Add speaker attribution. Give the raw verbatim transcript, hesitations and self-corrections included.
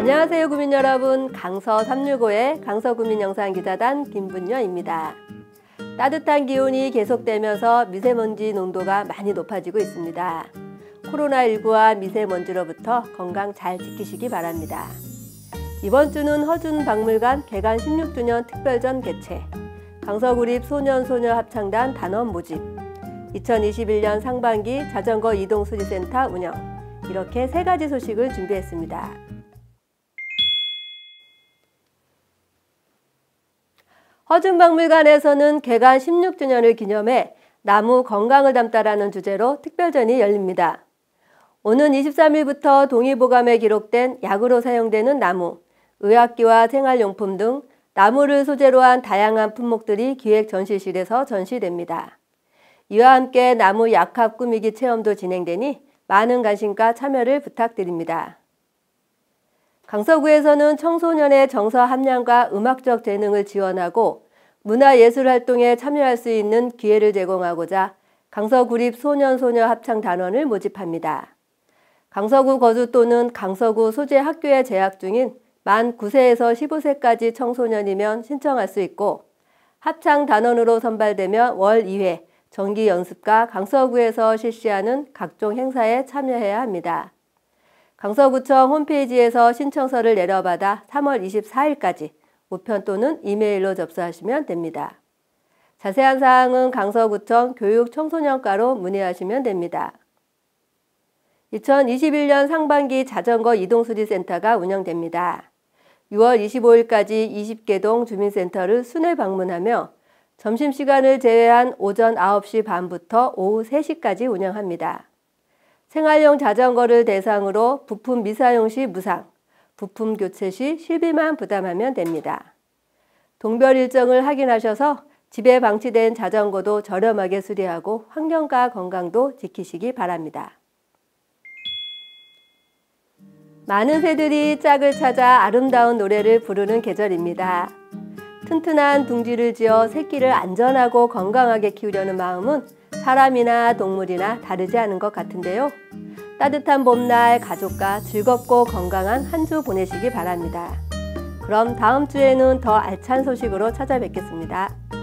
Speaker 1: 안녕하세요 구민 여러분, 강서 삼육오의 강서구민영상기자단 김분녀입니다. 따뜻한 기온이 계속되면서 미세먼지 농도가 많이 높아지고 있습니다. 코로나십구와 미세먼지로부터 건강 잘 지키시기 바랍니다. 이번 주는 허준박물관 개관 십육 주년 특별전 개최, 강서구립 소년소녀 합창단 단원 모집, 이천이십일 년 상반기 자전거 이동수리센터 운영, 이렇게 세 가지 소식을 준비했습니다. 허준박물관에서는 개관 십육 주년을 기념해 나무 건강을 담다라는 주제로 특별전이 열립니다. 오는 이십삼 일부터 동의보감에 기록된 약으로 사용되는 나무, 의학기와 생활용품 등 나무를 소재로 한 다양한 품목들이 기획전시실에서 전시됩니다. 이와 함께 나무 약합 꾸미기 체험도 진행되니 많은 관심과 참여를 부탁드립니다. 강서구에서는 청소년의 정서 함량과 음악적 재능을 지원하고 문화예술 활동에 참여할 수 있는 기회를 제공하고자 강서구립 소년소녀 합창단원을 모집합니다. 강서구 거주 또는 강서구 소재 학교에 재학 중인 만 구 세에서 십오 세까지 청소년이면 신청할 수 있고, 합창단원으로 선발되면 월 이 회 정기 연습과 강서구에서 실시하는 각종 행사에 참여해야 합니다. 강서구청 홈페이지에서 신청서를 내려받아 삼월 이십사 일까지 우편 또는 이메일로 접수하시면 됩니다. 자세한 사항은 강서구청 교육청소년과로 문의하시면 됩니다. 이천이십일 년 상반기 자전거 이동수리센터가 운영됩니다. 유월 이십오 일까지 이십 개 동 주민센터를 순회 방문하며 점심시간을 제외한 오전 아홉 시 반부터 오후 세 시까지 운영합니다. 생활용 자전거를 대상으로 부품 미사용 시 무상, 부품 교체 시 실비만 부담하면 됩니다. 동별 일정을 확인하셔서 집에 방치된 자전거도 저렴하게 수리하고 환경과 건강도 지키시기 바랍니다. 많은 새들이 짝을 찾아 아름다운 노래를 부르는 계절입니다. 튼튼한 둥지를 지어 새끼를 안전하고 건강하게 키우려는 마음은 사람이나 동물이나 다르지 않은 것 같은데요. 따뜻한 봄날 가족과 즐겁고 건강한 한 주 보내시기 바랍니다. 그럼 다음 주에는 더 알찬 소식으로 찾아뵙겠습니다.